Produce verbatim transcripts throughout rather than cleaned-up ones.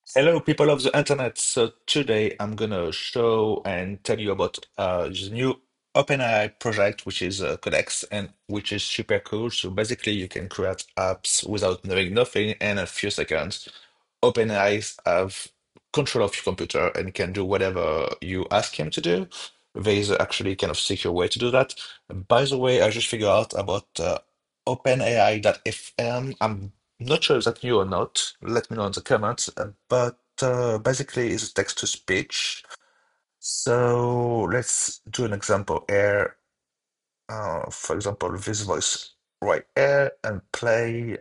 Hello, people of the internet. So today I'm gonna show and tell you about uh, the new OpenAI project, which is uh, Codex, and which is super cool. So basically, you can create apps without knowing nothing in a few seconds. OpenAI have control of your computer and can do whatever you ask him to do. There is actually kind of secure way to do that. By the way, I just figured out about uh, OpenAI dot F M. I'm not sure if that's new or not. Let me know in the comments. Uh, But uh, basically, it's text to speech. So let's do an example here. Uh, for example, this voice right here and play.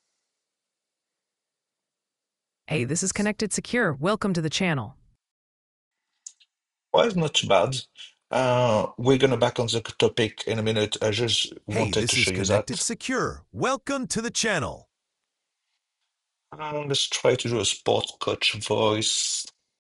Hey, this is Connected Secure. Welcome to the channel. Well, it's not too bad. Uh, we're gonna back on the topic in a minute. I just Hey, wanted to this show is you Connected that. Secure. Welcome to the channel. Uh, let's try to do a sport coach voice.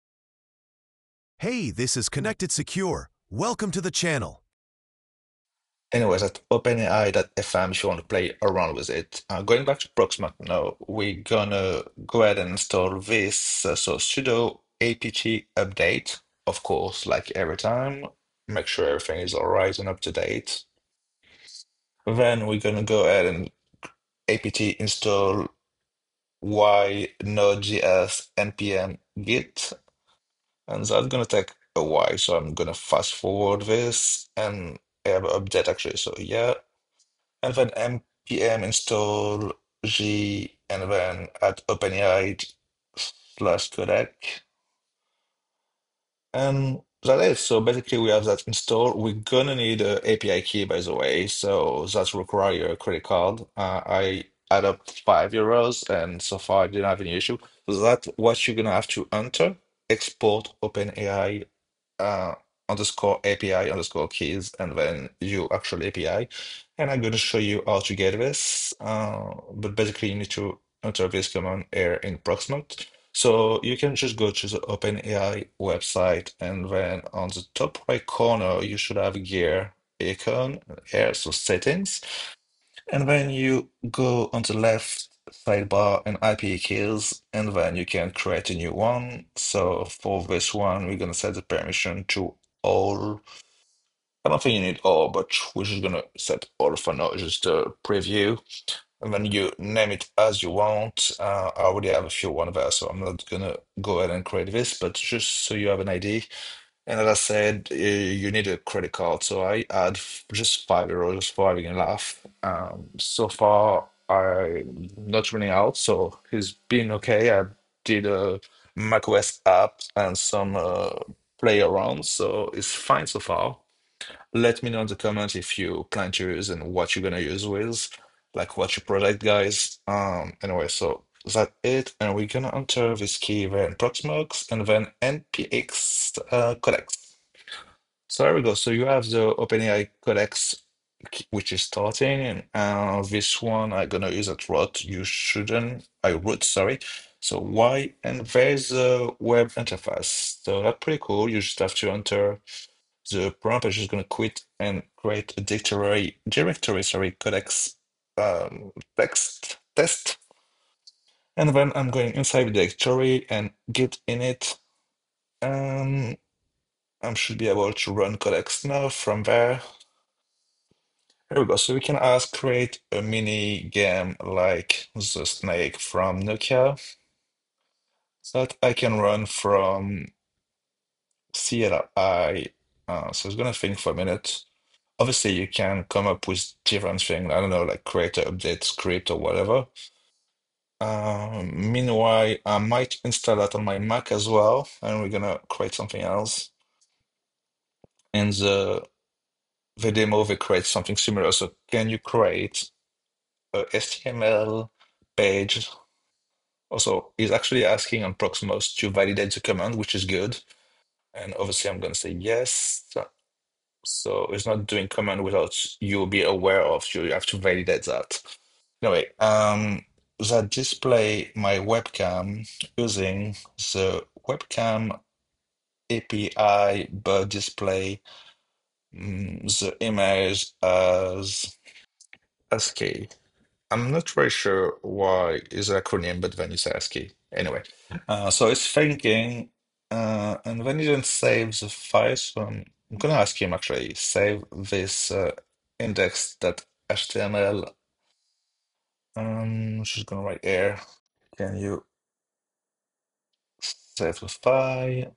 Hey, this is Connected Secure. Welcome to the channel. Anyways, at OpenAI dot F M if you want to play around with it. Uh, going back to Proxmox now, we're gonna go ahead and install this. Uh, so sudo apt update, of course, like every time. Make sure everything is all right and up to date. Then we're gonna go ahead and apt install y node.js npm git, and that's gonna take a while. So I'm gonna fast forward this and I have an update actually. So yeah. And then npm install g and then add OpenAI slash codec. And that's it. So basically we have that installed. We're gonna need a API key, by the way. So that's require a credit card. Uh, I add up five euros and so far I didn't have any issue. So that's what you're gonna have to enter. Export OpenAI uh, underscore A P I underscore keys and then you actual A P I. And I'm going to show you how to get this. Uh, but basically, you need to enter this command here in Proxmox. So you can just go to the OpenAI website and then on the top right corner, you should have a gear icon here, so settings. And then you go on the left sidebar and I P keys, and then you can create a new one. So for this one, we're gonna set the permission to all. I don't think you need all, but we're just gonna set all for now, just a preview. And then you name it as you want. Uh, I already have a few one there, so I'm not gonna go ahead and create this, but just so you have an idea. And as I said, uh, you need a credit card. So I add f- just five euros for having a laugh. Um, so far, I'm not running out, so it's been okay. I did a macOS app and some uh, play around, so it's fine so far. Let me know in the comments if you plan to use and what you're gonna use with, like what's your project, guys. Um, anyway, so that's it, and we're gonna enter this key then Proxmox and then npx uh, codex. So there we go. So you have the OpenAI Codex, k- which is starting, and uh, this one I'm gonna use at root. You shouldn't. I root, sorry. So why? And there's a web interface. So that's pretty cool. You just have to enter the prompt. I'm just gonna quit and create a directory, directory, sorry, Codex um, text test, and then I'm going inside the directory and git init. Um, I should be able to run Codex now from there. Here we go. So we can ask create a mini game like the snake from Nokia that I can run from C L I. Uh, so it's gonna think for a minute. Obviously, you can come up with different things. I don't know, like create an update script or whatever. Um, meanwhile, I might install that on my Mac as well, and we're gonna create something else. In the the demo, we create something similar. So can you create a H T M L page? Also, he's actually asking on Proxmox to validate the command, which is good. And obviously, I'm going to say yes. So, so it's not doing command without you be aware of. You have to validate that. Anyway, um, that display my webcam using the webcam A P I, but display mm, the image as ASCII. I'm not very sure why is an acronym, but then you say ASCII. Anyway, uh, so it's thinking, uh, and then you don't save the file. So I'm, I'm gonna ask him actually save this uh, index.html. Um, she's gonna write here. Can you save the file?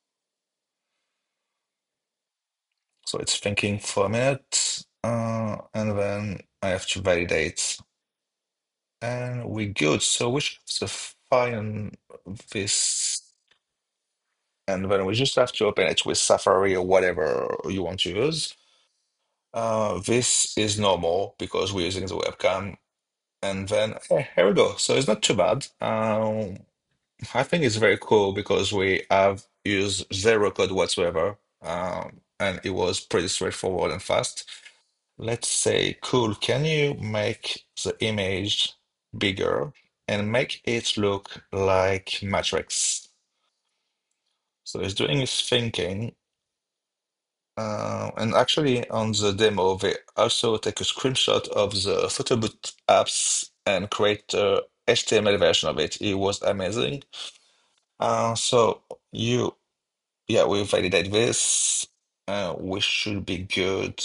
So it's thinking for a minute, uh, and then I have to validate, and we good. So we should have the file this. And then we just have to open it with Safari or whatever you want to use. Uh, this is normal because we're using the webcam. And then eh, here we go. So it's not too bad. Um, I think it's very cool because we have used zero code whatsoever. Um, and it was pretty straightforward and fast. Let's say, cool, can you make the image bigger and make it look like Matrix? So it's doing its thinking. Uh, and actually, on the demo, they also take a screenshot of the photobooth apps and create a H T M L version of it. It was amazing. Uh, so you, yeah, we validate this. Uh, we should be good.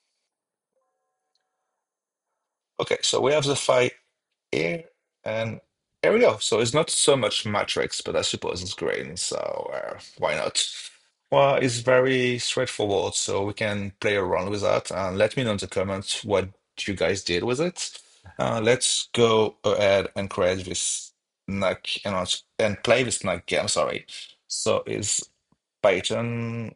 Okay, so we have the file here, and here we go. So it's not so much matrix, but I suppose it's green, so uh, why not? Well, it's very straightforward, so we can play around with that. And let me know in the comments what you guys did with it. Uh, let's go ahead and create this snack and, also- and play this snack game. Sorry. So it's Python.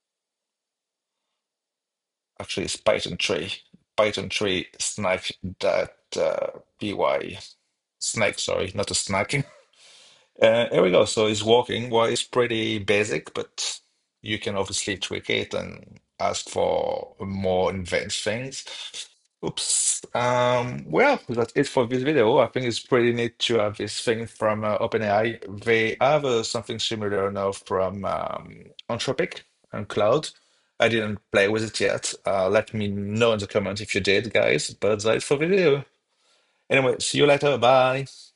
Actually, it's Python tree. Python tree snack dot uh, py. Snack, sorry, not a snack. Uh, here we go. So it's working. Well, it's pretty basic, but you can obviously tweak it and ask for more advanced things. Oops. Um, well, that's it for this video. I think it's pretty neat to have this thing from uh, OpenAI. They have uh, something similar now from um, Anthropic and Cloud. I didn't play with it yet. Uh, let me know in the comments if you did, guys. But that's it for the video. Anyway, see you later. Bye.